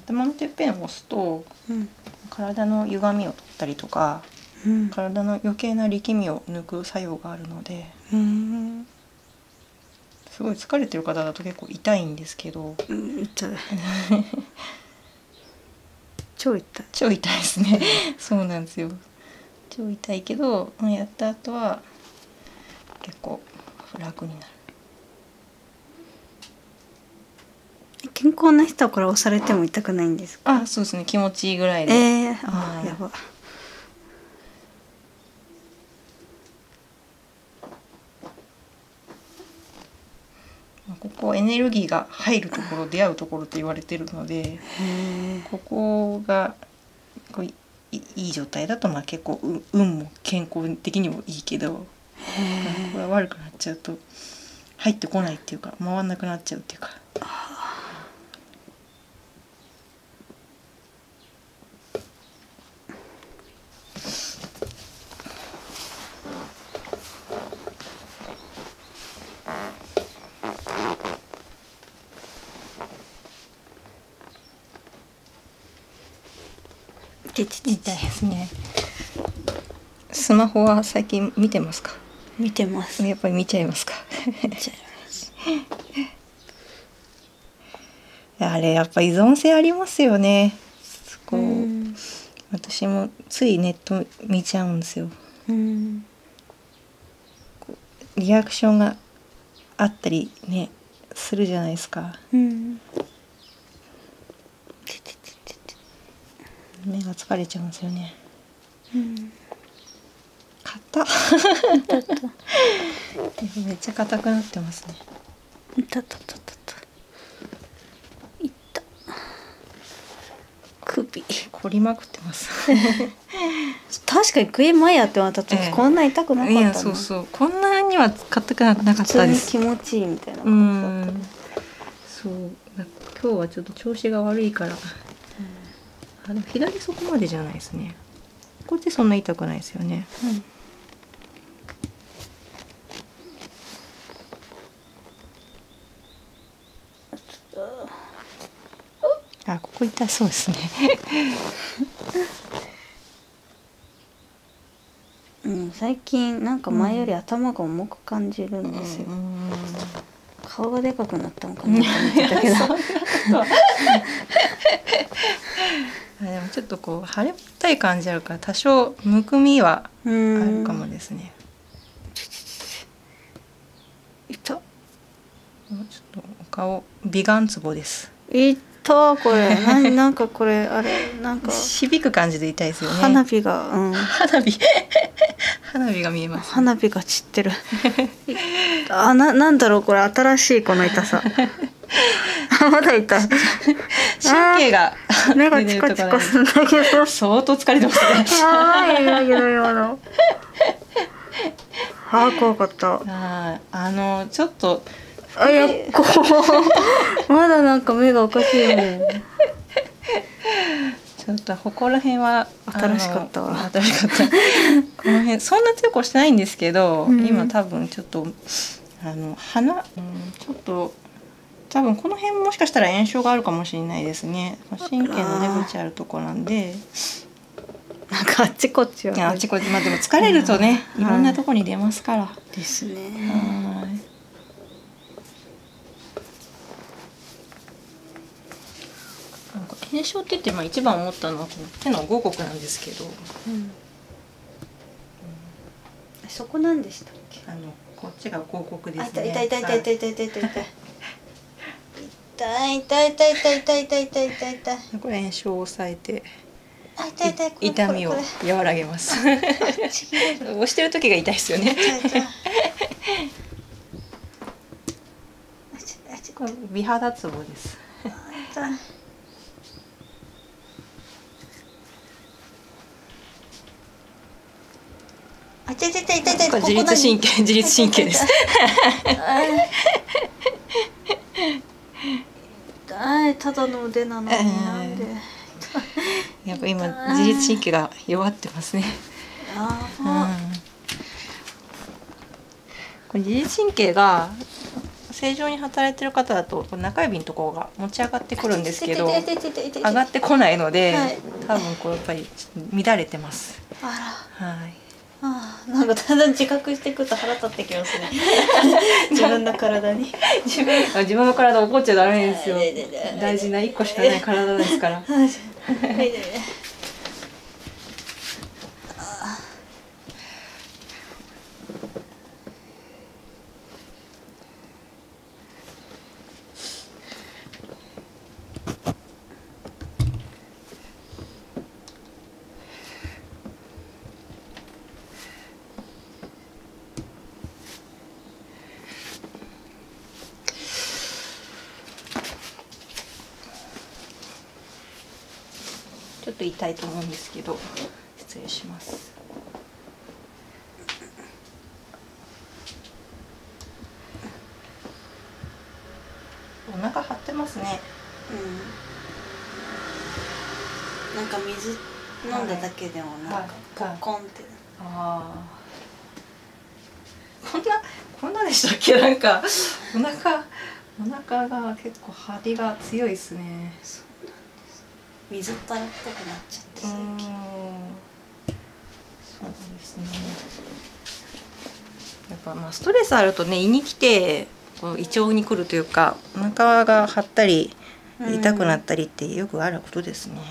頭のてっぺんを押すと、体の歪みを取ったりとか、体の余計な力みを抜く作用があるので、すごい疲れてる方だと結構痛いんですけど、 痛い超痛い、 超痛いですねそうなんですよ。超痛いけどやった後は結構楽になる。 健康な人はこれ押されても痛くないんですか？ そうですね、気持ちいいぐらいで。 やば。 ここエネルギーが入るところ、出会うところって言われてるので、ここがこういい状態だと結構運も健康的にもいいけど、これ悪くなっちゃうと入ってこないっていうか、回んなくなっちゃうっていうか。痛いですね。スマホは最近見てますか？ 見てます。 やっぱり見ちゃいますか？ 見ちゃいますあれやっぱ依存性ありますよね。私もついネット見ちゃうんですよ。リアクションがあったりねするじゃないですか。目が疲れちゃうんですよね。硬っめっちゃ硬くなってますね。 首凝りまくってます確かに首前やってもらった時、こんな痛くなかったな。 いやそうそう、こんなには硬くなかったです。 気持ちいいみたいな感じだった。 そう今日はちょっと調子が悪いから、でも左そこまでじゃないですね。こっちそんな痛くないですよね。ここ痛そうですね最近なんか前より頭が重く感じるんですよ。顔がでかくなったのかなと思ってたけどでもちょっとこう腫れたい感じあるから多少むくみはあるかもですね。 痛っ。 ちょっとお顔美顔ツボです。 痛これなんかこれあれなんか響く感じで痛いですよね。 花火が花火が見えます、 花火が散ってるなんだろうこれ、新しいこの痛さまだ痛い神経が目がチカチカするんだけど相当疲れてますね怖かった。 ちょっとまだなんか目がおかしいもんちょっとここら辺は新しかったわ。 この辺そんな強く押してないんですけど、今多分ちょっと鼻ちょっと多分この辺もしかしたら炎症があるかもしれないですね。神経の出口あるとこなんで、 なんかあっちこっちはあっちこっちでも疲れるとね、いろんなとこに出ますからですね。 なんか炎症って言って一番思ったのはこの手の五穀なんですけど、 そこなんでしたっけ？ こっちが五穀ですね。 痛いこれ炎症を抑えて痛みを和らげます。押してる時が痛いですよね。これ美肌ツボです。これ自律神経です。 ただの腕なのになんで。 やっぱ今自律神経が弱ってますね。これ自律神経が正常に働いてる方だと中指のところが持ち上がってくるんですけど上がってこないので、はい、多分こうやっぱり乱れてます。 あら、 はい、 なんかだんだん自覚してくると腹立ってきますね自分の体に自分の体怒っちゃダメですよ大事な1個しかない体ですからちょっと痛いと思うんですけど失礼します。お腹張ってますね。 なんか水飲んだだけでもなんかポッコンって、 こんなでしたっけ。なんかお腹が結構張りが強いですね。 水ったらっぽくなっちゃって最近。 そうですね。やっぱストレスあるとね胃に来てこう胃腸に来るというかお腹が張ったり痛くなったりってよくあることですね。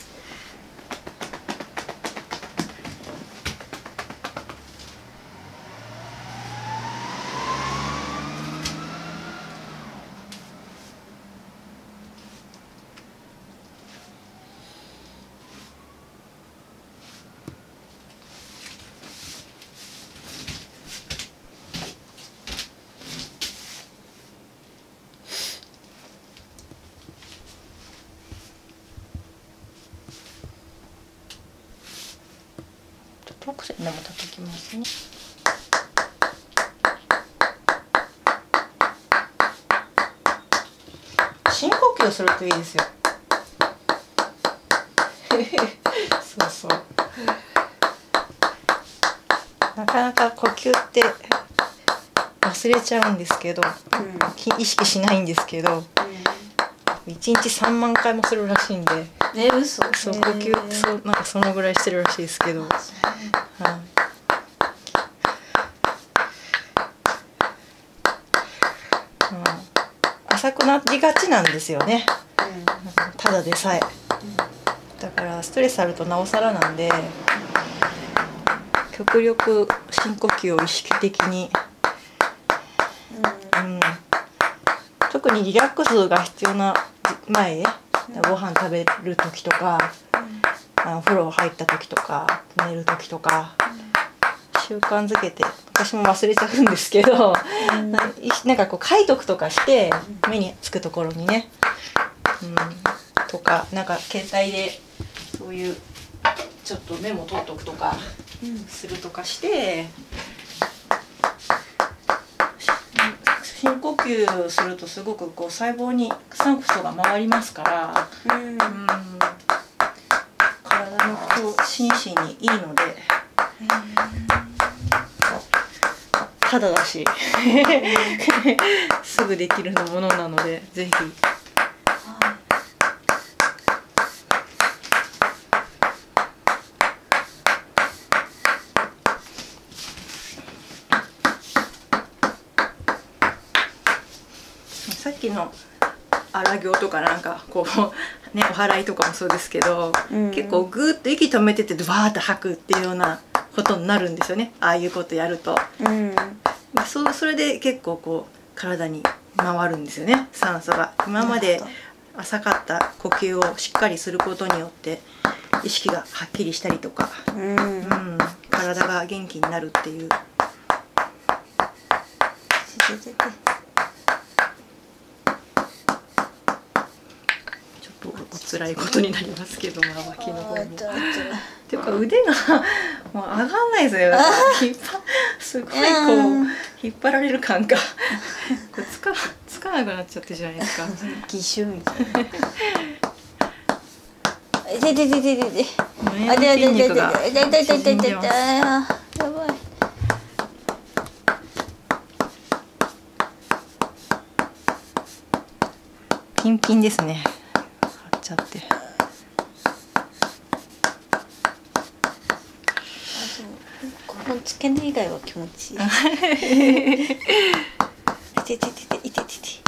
トーク線でも叩きますね。深呼吸するといいですよ。そうそう。なかなか呼吸って忘れちゃうんですけど、意識しないんですけど、1日3万回もするらしいんで。 嘘。 そう呼吸なんかそのぐらいしてるらしいですけど。浅くなりがちなんですよね。ただでさえ。だからストレスあるとなおさらなんで、極力深呼吸を意識的に。特にリラックスが必要な前、ご飯食べる時とか、お風呂入った時とか寝る時とか、習慣づけて私も忘れちゃうんですけど、なんかこう書いとくとかして目につくところにね、とかなんか携帯でそういうちょっとメモ取っとくとかするとかして。深呼吸するとすごくこう細胞に酸素が回りますから、体の心身にいいので、ただだしすぐできるものなのでぜひ。さっきの荒行とかなんかこうねお祓いとかもそうですけど、結構グーッと息止めててバーッと吐くっていうようなことになるんですよね、ああいうことやると。それで結構こう体に回るんですよね、酸素が。今まで浅かった呼吸をしっかりすることによって意識がはっきりしたりとか、体が元気になるっていう。お辛いことになりますけど、脇の方に。っていうか腕がもう上がんないですよ。すごいこう引っ張られる感がこれつかなくなっちゃってじゃないですか。 義手みたいな。 ピンピンですね。貼っちゃって。 この付け根以外は気持ちいい。いてててていててて。